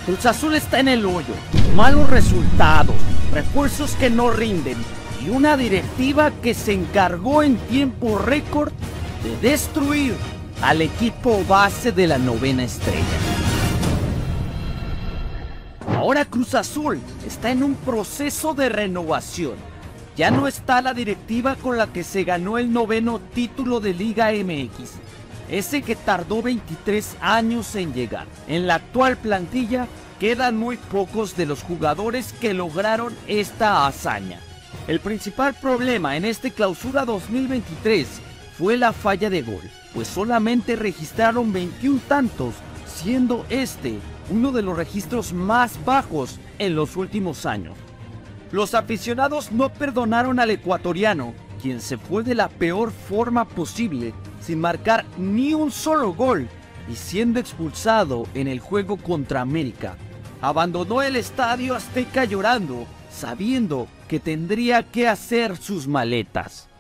Cruz Azul está en el hoyo, malos resultados, refuerzos que no rinden y una directiva que se encargó en tiempo récord de destruir al equipo base de la novena estrella. Ahora Cruz Azul está en un proceso de renovación. Ya no está la directiva con la que se ganó el noveno título de Liga MX, ese que tardó 23 años en llegar. En la actual plantilla quedan muy pocos de los jugadores que lograron esta hazaña. El principal problema en este clausura 2023 fue la falla de gol, pues solamente registraron 21 tantos, siendo este uno de los registros más bajos en los últimos años. Los aficionados no perdonaron al ecuatoriano, quien se fue de la peor forma posible, sin marcar ni un solo gol y siendo expulsado en el juego contra América. Abandonó el Estadio Azteca llorando, sabiendo que tendría que hacer sus maletas.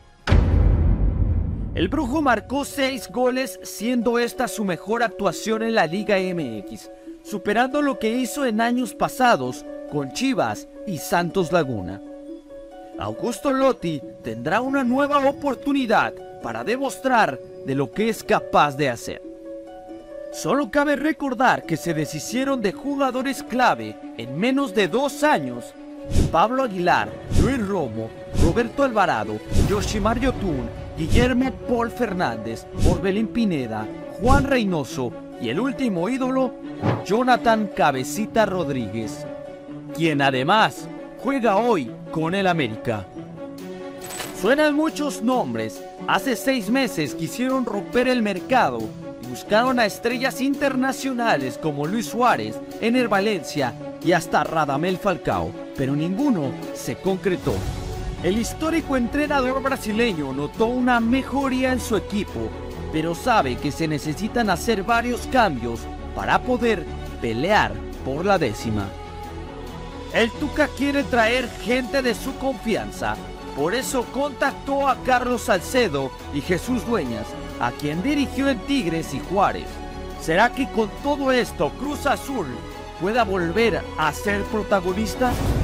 El Brujo marcó 6 goles, siendo esta su mejor actuación en la Liga MX, superando lo que hizo en años pasados con Chivas y Santos Laguna. Augusto Lotti tendrá una nueva oportunidad para demostrar de lo que es capaz de hacer. Solo cabe recordar que se deshicieron de jugadores clave en menos de 2 años. Pablo Aguilar, Luis Romo, Roberto Alvarado, Yoshimar Yotun, Guillermo Paul Fernández, Orbelín Pineda, Juan Reynoso y el último ídolo, Jonathan Cabecita Rodríguez, quien además juega hoy con el América. Suenan muchos nombres. Hace 6 meses quisieron romper el mercado y buscaron a estrellas internacionales como Luis Suárez, Ener Valencia y hasta Radamel Falcao, pero ninguno se concretó. El histórico entrenador brasileño notó una mejoría en su equipo, pero sabe que se necesitan hacer varios cambios para poder pelear por la 10ª. El Tuca quiere traer gente de su confianza, por eso contactó a Carlos Salcedo y Jesús Dueñas, a quien dirigió en Tigres y Juárez. ¿Será que con todo esto Cruz Azul pueda volver a ser protagonista?